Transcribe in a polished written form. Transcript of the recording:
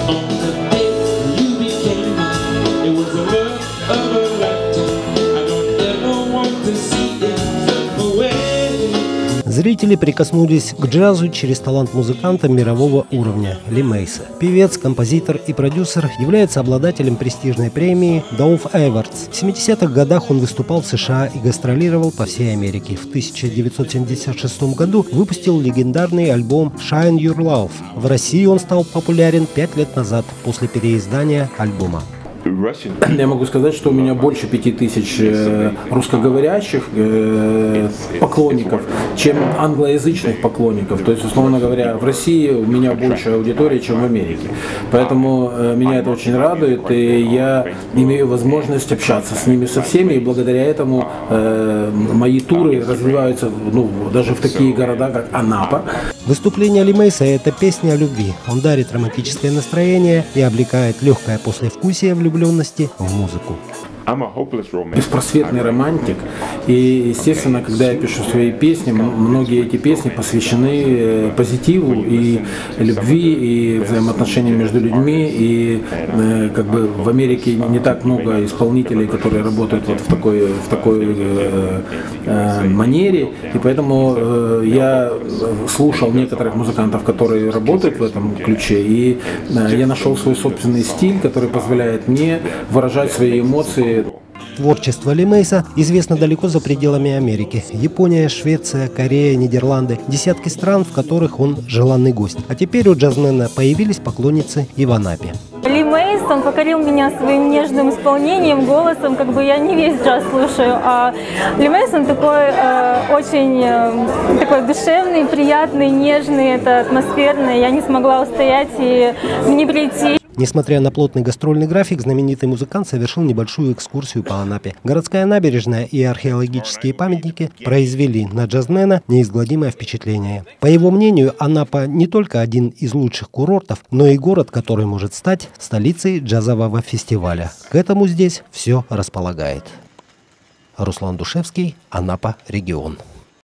On the day you became mine, it was the love of a lifetime. I don't ever want to see it slip away. Зрители прикоснулись к джазу через талант музыканта мирового уровня Ли Мейса. Певец, композитор и продюсер является обладателем престижной премии Dove Awards. В 70-х годах он выступал в США и гастролировал по всей Америке. В 1976 году выпустил легендарный альбом Shine Your Love. В России он стал популярен 5 лет назад после переиздания альбома. Я могу сказать, что у меня больше 5000 русскоговорящих поклонников, чем англоязычных поклонников. То есть, условно говоря, в России у меня больше аудитории, чем в Америке. Поэтому меня это очень радует, и я имею возможность общаться с ними со всеми, и благодаря этому мои туры развиваются даже в такие города, как Анапа. Выступление Ли Мейса – это песня о любви. Он дарит романтическое настроение и облекает легкое послевкусие влюбленности в музыку. Беспросветный романтик, и, естественно, когда я пишу свои песни, многие эти песни посвящены позитиву и любви, и взаимоотношениям между людьми, и как бы в Америке не так много исполнителей, которые работают вот в такой манере, и поэтому я слушал некоторых музыкантов, которые работают в этом ключе, и я нашел свой собственный стиль, который позволяет мне выражать свои эмоции. Творчество Ли Мейса известно далеко за пределами Америки. Япония, Швеция, Корея, Нидерланды – десятки стран, в которых он желанный гость. А теперь у джазмена появились поклонницы и в Анапе. Ли Мейс, он покорил меня своим нежным исполнением, голосом, как бы я не весь джаз слушаю, а Ли Мейс, он такой очень такой душевный, приятный, нежный, это атмосферный. Я не смогла устоять и не прийти. Несмотря на плотный гастрольный график, знаменитый музыкант совершил небольшую экскурсию по Анапе. Городская набережная и археологические памятники произвели на джазмена неизгладимое впечатление. По его мнению, Анапа не только один из лучших курортов, но и город, который может стать столицей джазового фестиваля. К этому здесь все располагает. Руслан Душевский, Анапа, регион.